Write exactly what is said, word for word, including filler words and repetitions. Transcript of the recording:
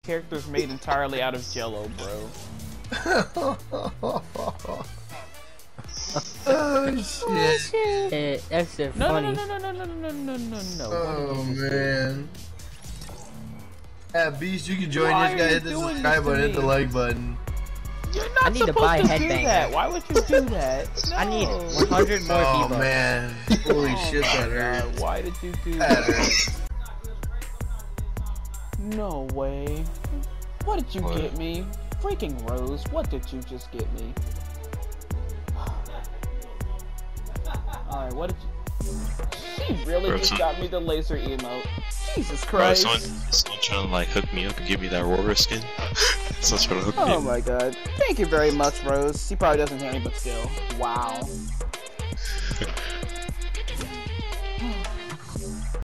character's made entirely out of Jello, bro. Oh shit! Hey, that's so No, funny. no, no, no, no, no, no, no, no, no. Oh man. Yeah, Beast, you can join Why this guy. are you Hit the doing subscribe this to button, hit the me? like button. You're not I need to supposed buy a to do headbanger. that. Why would you do that? No. I need one hundred more Oh people. man. Holy Oh shit, my that hurt. God, why did you do That that? hurt. No way. What did you What? get me? Freaking Rose, what did you just get me? Alright, what did you... She really just got me the laser emote. Jesus Bro, Christ. someone, someone trying to like hook me up and give me that Aurora skin. Someone's trying to hook me Oh up. my god. Thank you very much, Rose. She probably doesn't hear me, but still. Wow.